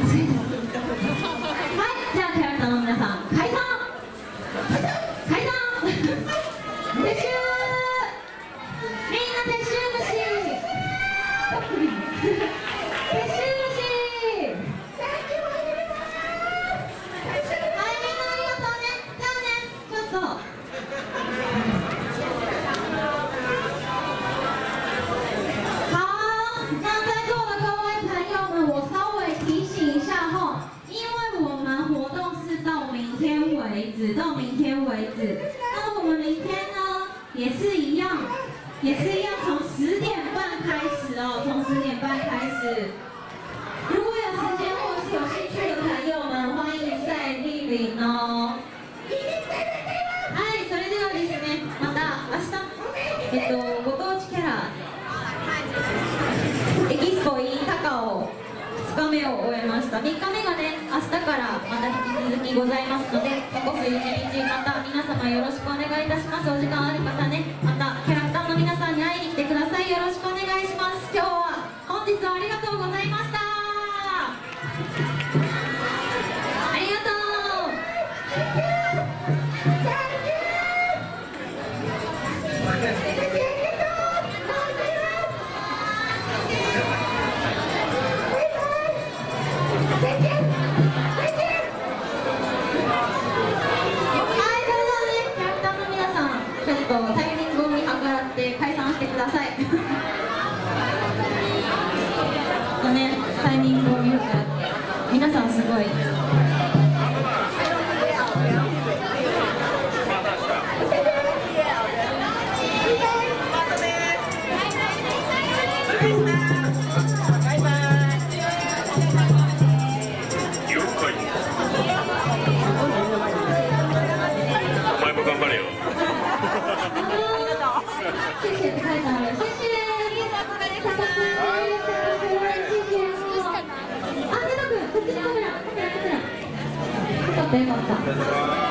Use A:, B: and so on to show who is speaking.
A: じゃあキャラクターの皆さん解散撤収みんな撤収虫撤収虫到明天为止。那我们明天呢，也是一样，从10点半开始哦，从10点半开始。如果有时间或是有兴趣的朋友们，欢迎在莅臨哦。はい、それではですね、また明日、ご当地キャラエキスポ in 高尾2日目を終えました。3日目がね、明日からまた引き続きございますので、残す1日また皆様よろしくお願いいたします。お時間ある方ね、またキャラクターの皆さんに会いに来てください。よろしくお願いします。今日は本日はありがとうございました。ありがとう。タイミングを見計らって解散してください。ね、タイミングを見計らって皆さんすごい。谢谢太太了，谢谢。あ、出たくん、こっちのカメラ。よかったよかった。